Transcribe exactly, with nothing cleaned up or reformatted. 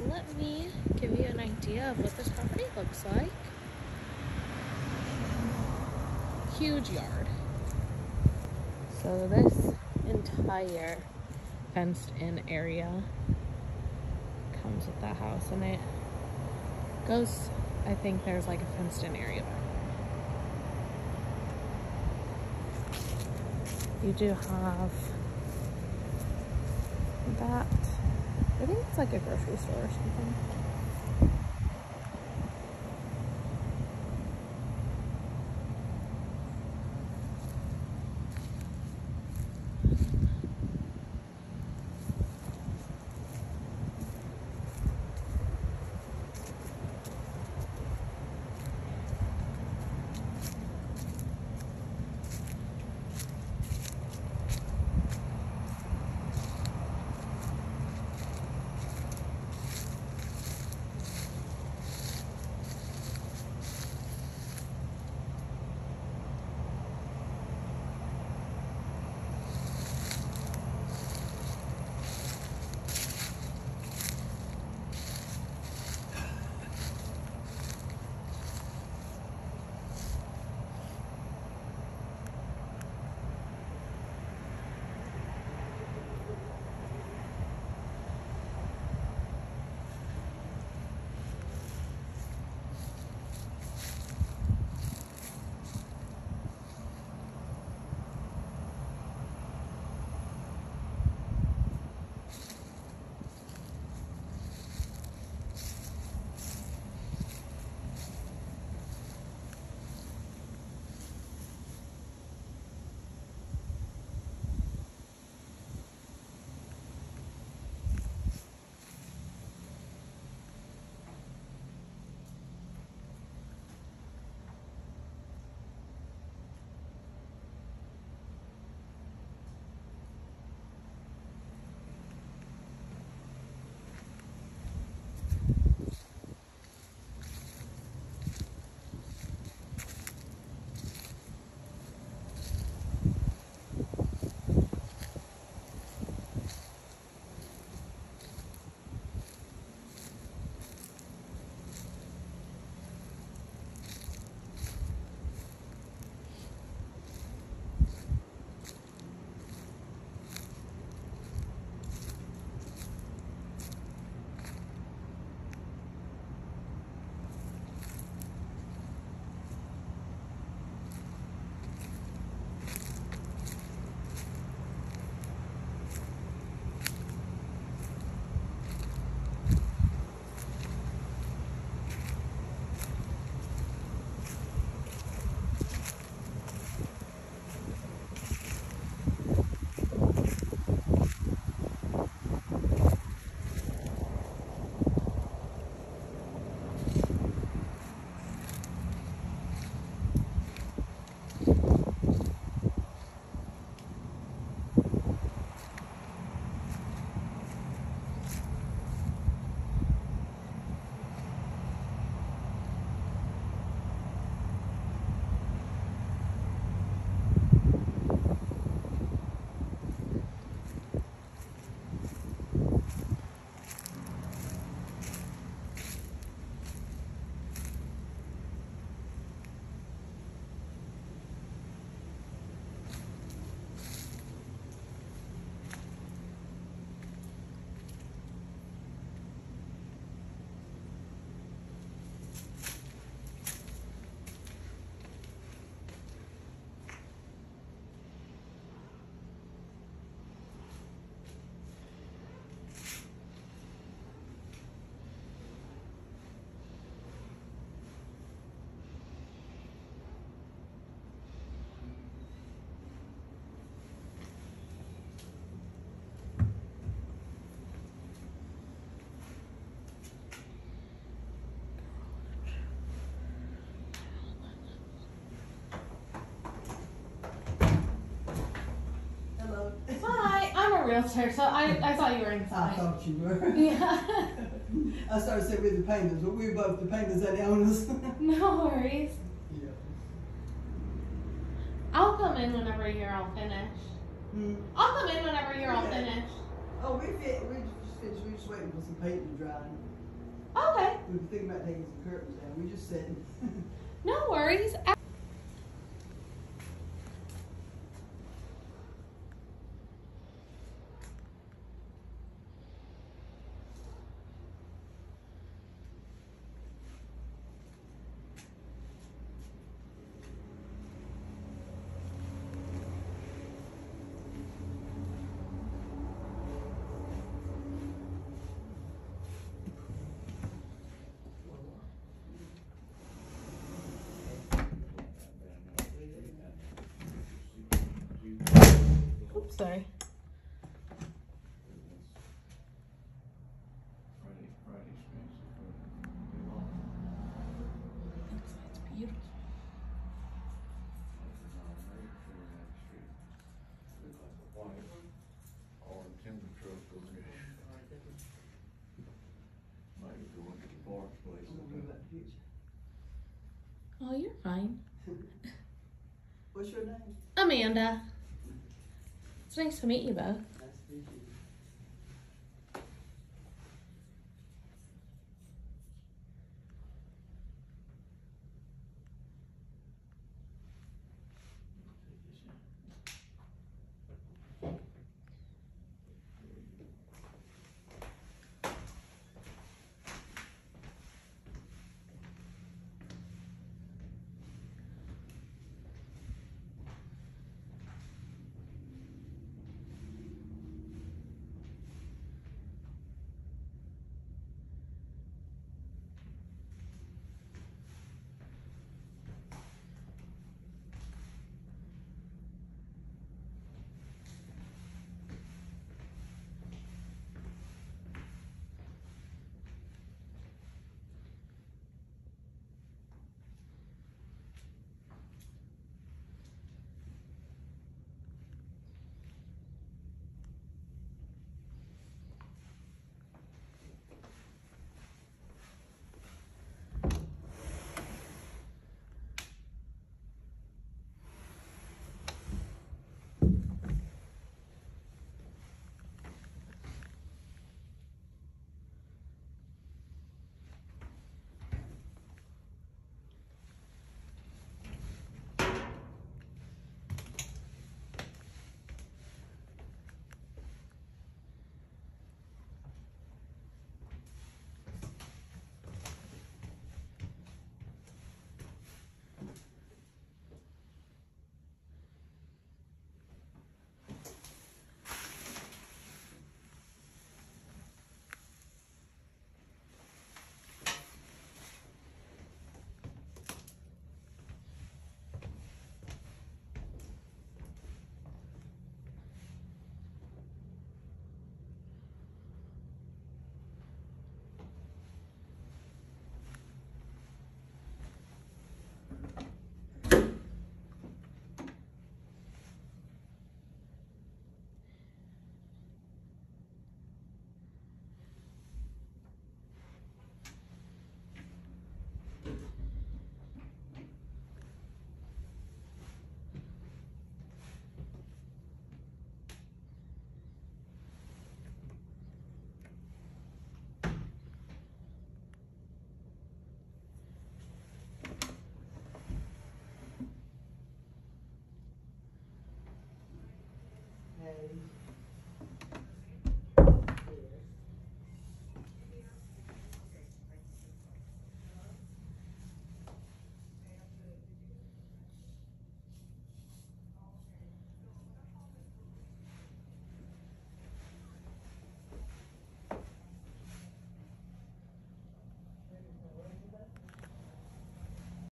let me give you an idea of what this property looks like. Huge yard. So this entire fenced in area comes with that house, and it goes, I think there's like a fenced in area back there. You do have that. I think it's like a grocery store or something. realtor, so I, I thought you were inside. I thought you were. Yeah. I started saying we're the painters, but we're both the painters and the owners. No worries. Yeah. I'll come in whenever you're all finished. Hmm. I'll come in whenever you're all Okay. finished. Oh, we fit. We just finished, we just waiting for some paint to dry. Okay. We were thinking about taking some curtains down, we just sitting. No worries. Oops, sorry. It's beautiful. Oh, you're fine. What's your name? Amanda. It's nice to meet you both. Nice to meet you. Hey.